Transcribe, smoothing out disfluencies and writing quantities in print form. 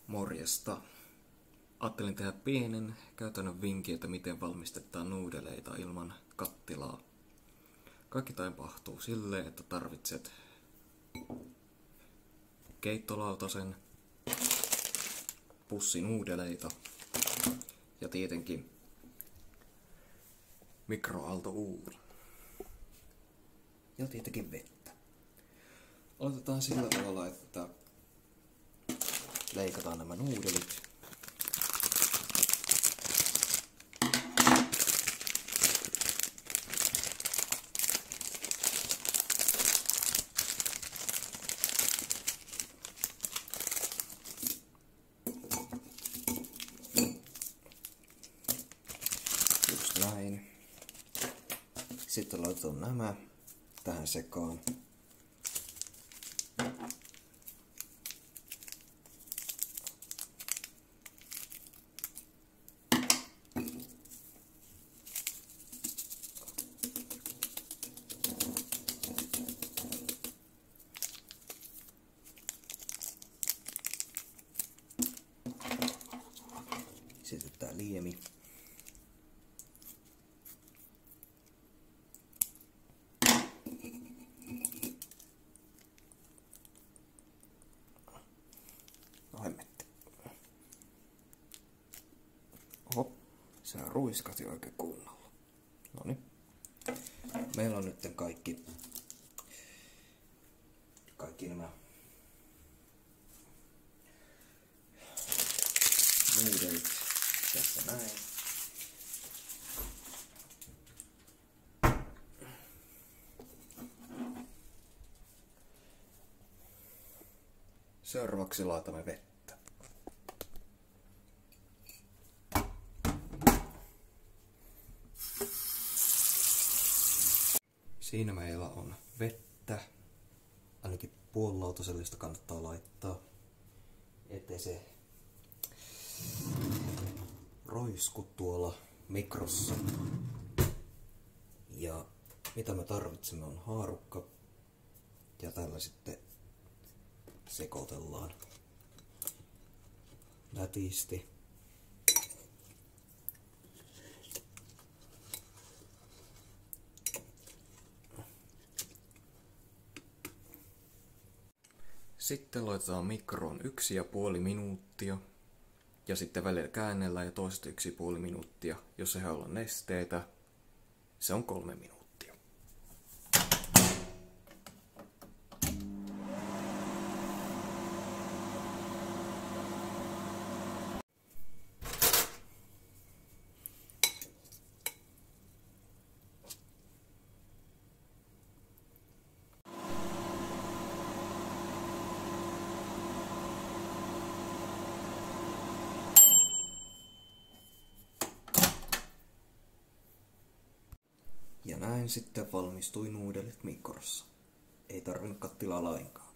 Morjesta. Ajattelin tehdä pienen käytännön vinkin, että miten valmistetaan nuudeleita ilman kattilaa. Kaikki tapahtuu silleen, että tarvitset keittolautasen, pussi nuudeleita ja tietenkin mikroaaltouuni. Ja tietenkin vettä. Aloitetaan sillä tavalla, että leikataan nämä nuudelit. Just näin. Sitten laitetaan nämä tähän sekaan. Sitten tää liemi. No hemmetti. Oho, sä ruiskasi oikein kunnolla. Noniin. Meillä on nyt kaikki nämä nuudelit tässä näin. Seuraavaksi laitamme vettä. Siinä meillä on vettä. Ainakin puolilautasellista kannattaa laittaa, ettei se roisku tuolla mikrossa. Ja mitä me tarvitsemme on haarukka. Ja tällä sitten sekoitellaan nätisti. Sitten laitetaan mikroon 1,5 minuuttia. Ja sitten välillä käännellään ja toista 1,5 minuuttia. Jos se haluaa nesteitä, se on 3 minuuttia. Ja näin sitten valmistui nuudelit mikrossa. Ei tarvinnut kattilaa lainkaan.